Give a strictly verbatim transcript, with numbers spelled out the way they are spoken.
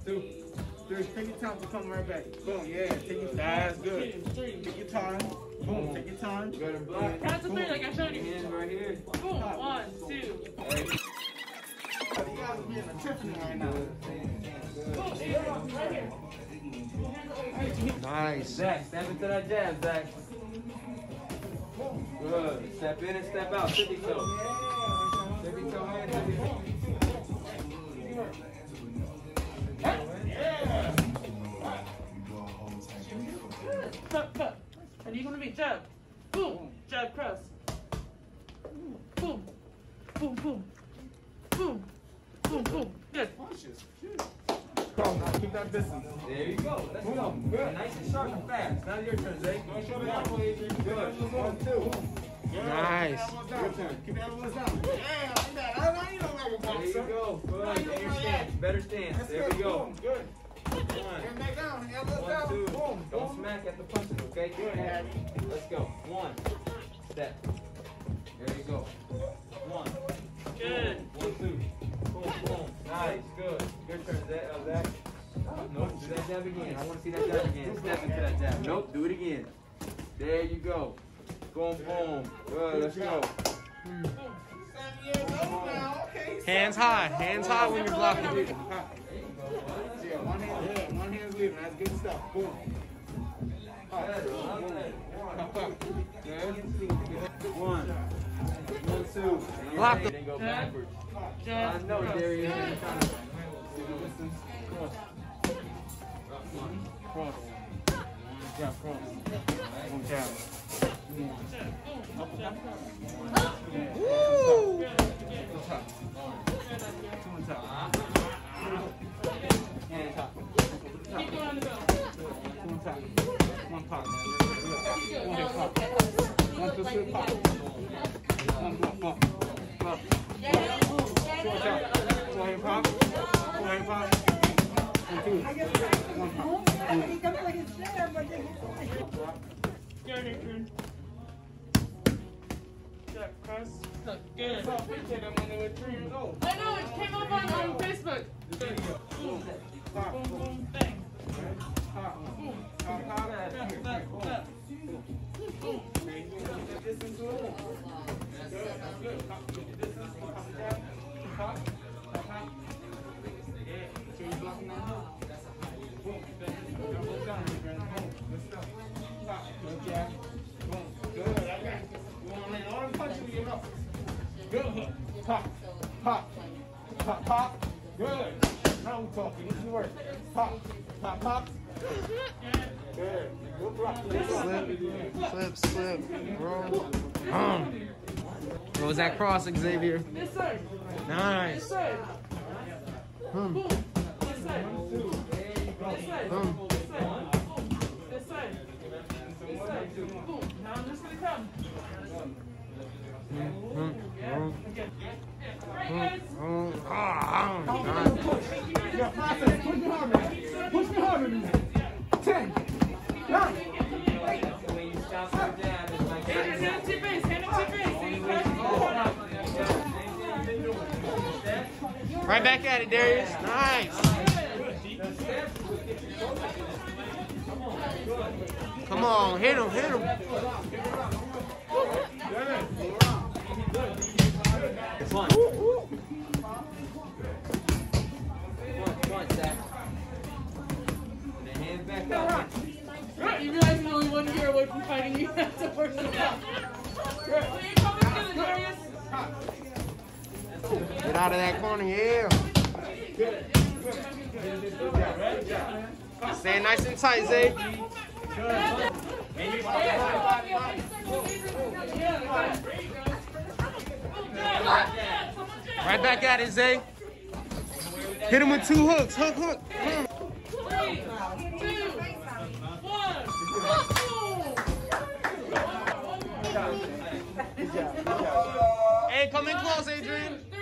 two, three. Take your time to come right back. Boom, yeah. Take your time. That's good. Take your time. Boom, take your time. Good and block. Count to three like I showed you. Hands right here. Boom, one, two. You guys are being a Tiffany right now. Nice. Zach, step into that jab, Zach. Good. Step in and step out. Tippy toe. Tippy toe in, tippy toe. Cut, cut. And you're gonna be jab. Boom. Jab cross. Boom. Boom, boom. Boom. Boom, boom. Good. Come on, keep that distance. There you go. Let's go. Good. Nice and sharp and fast. Now your turn, Zach. Good. One, two. Nice. Your turn. Keep the elbows down. Yeah, like that. I know you don't like a There boxer. you go. Good. And your stance. Better stance. There we go. Good. One. Hand back down. Elbows One, down. two. Boom. Don't smack at the punches, okay? Good, Daddy. Let's go. One. Step. There you go. One. Good. One, two. Boom, boom. Nice. Good. Good turn, Zach. Uh, Zach. Nope. Do that jab again. I want to see that jab again. Step into that jab. Nope. Do it again. There you go. Boom, boom. Good. Let's go. Seven years old now. Okay. Hands high. Hands high when you're blocking. Yeah, one hand, yeah, one hand's leaving. That's good stuff. Boom. Pop, boom. Pop, pop. Good. One. One, two. Block the- Then go backwards. Jab. I know, Darius. You're trying to see the distance. Cross. Cross. Jab, cross. One jab. Woo! Two on top. Hand top. Keep going on the bell. Two on top. One pop. One hip pop. One two three pop. One block, block. Block. Two on top. Four hip pop. Four hip pop. One two. One pop. Your turn. Jab cross. Good. I saw a picture of them when they were three years old. I know, it came up on, on Facebook. Good. Boom. Pop, Boom, boom, boom, bang. pop, Boom. pop, pop. Tap, tap, tap. Boom. Distance to the wall. Good, that's good. Pop, get the distance. Pop, jab. Pop, pop, pop. Yeah, so you blocking that hook. Boom. Elbows down, my friend. Boom. Good stuff. Pop, good jab. Boom. Good, I got it. You want to land all the punches with your knuckles. Good hook. Pop, pop, pop, pop. Good. Now we're talking. This is work. Pop, pop, pop. Good. Good block. Good block. Slip, slip, roll. Um. What was that cross, Xavier? This side. This Nice. side. Hmm. Boom. This side. Two. This side. Boom. This side. This side. This side. Boom. Now I'm just gonna come. Hmm. Yeah. Hmm. Okay. Right, guys. Hmm. Ah, nice. Yeah, process. Push me harder. Push me harder. Ten. Nine. When you stop your jab, it's like Hand it to your face. Hand it to your face. And you press the corner. Right back at it, Darius. Nice. Come on, hit him, hit him. One. One, one, Zach. And the hands back up. You realize you're only one year away from fighting me. That's the first one. Will you come together, Darius? Get out of that corner, yeah. Stay nice and tight, Zay. Right back at it, Zay. Hit him with two hooks. Hook, hook. Mm. Three, two, one. Hey, come in close, Adrian.